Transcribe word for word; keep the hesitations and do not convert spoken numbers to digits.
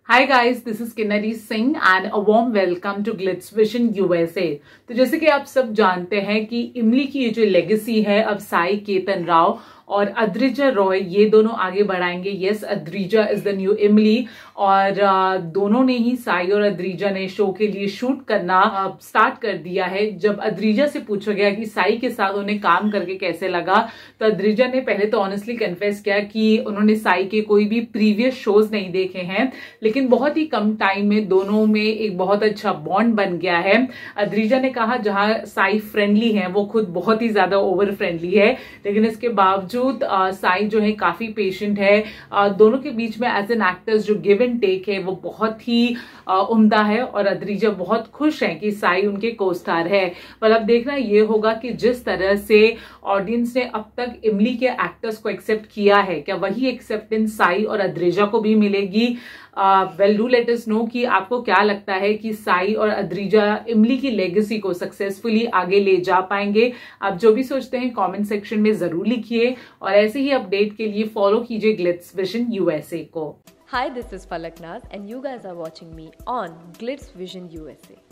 Hi guys, this is Kinnari Singh and a warm welcome to Glitz Vision USA. तो जैसे कि आप सब जानते हैं कि इमली की ये जो लेगेसी है, अब साई केतन राव और अद्रिजा रॉय ये दोनों आगे बढ़ाएंगे। Yes, Adrija is the new Imli और uh, दोनों ने ही, साई और अद्रिजा ने शो के लिए शूट करना स्टार्ट uh, कर दिया है। जब अद्रिजा से पूछा गया कि साई के साथ उन्हें काम करके कैसे लगा, तो अद्रिजा ने पहले तो ऑनेस्टली कन्फेस किया कि उन्होंने साई के कोई भी प्रीवियस शोज नहीं देखे हैं, लेकिन बहुत ही कम टाइम में दोनों में एक बहुत अच्छा बॉन्ड बन गया है। अद्रिजा ने कहा जहां साई फ्रेंडली है, वो खुद बहुत ही ज्यादा ओवर फ्रेंडली है, लेकिन इसके बावजूद साई जो है काफी पेशेंट है। आ, दोनों के बीच में एज एन एक्टर्स जो गिव एंड टेक है वो बहुत ही आ, उम्दा है और अद्रिजा बहुत खुश है कि साई उनके को स्टार है। पर अब देखना ये होगा कि जिस तरह से ऑडियंस ने अब तक इमली के एक्टर्स को एक्सेप्ट किया है, क्या वही एक्सेप्टेंस साई और अद्रिजा को भी मिलेगी। Well, do let us know कि आपको क्या लगता है कि साई और अद्रिजा इमली की लेगेसी को सक्सेसफुली आगे ले जा पाएंगे। आप जो भी सोचते हैं कमेंट सेक्शन में जरूर लिखिए और ऐसे ही अपडेट के लिए फॉलो कीजिए ग्लिट्स विजन यूएसए को। Hi, this is Falak Naz and you guys are watching me on Glitz Vision U S A.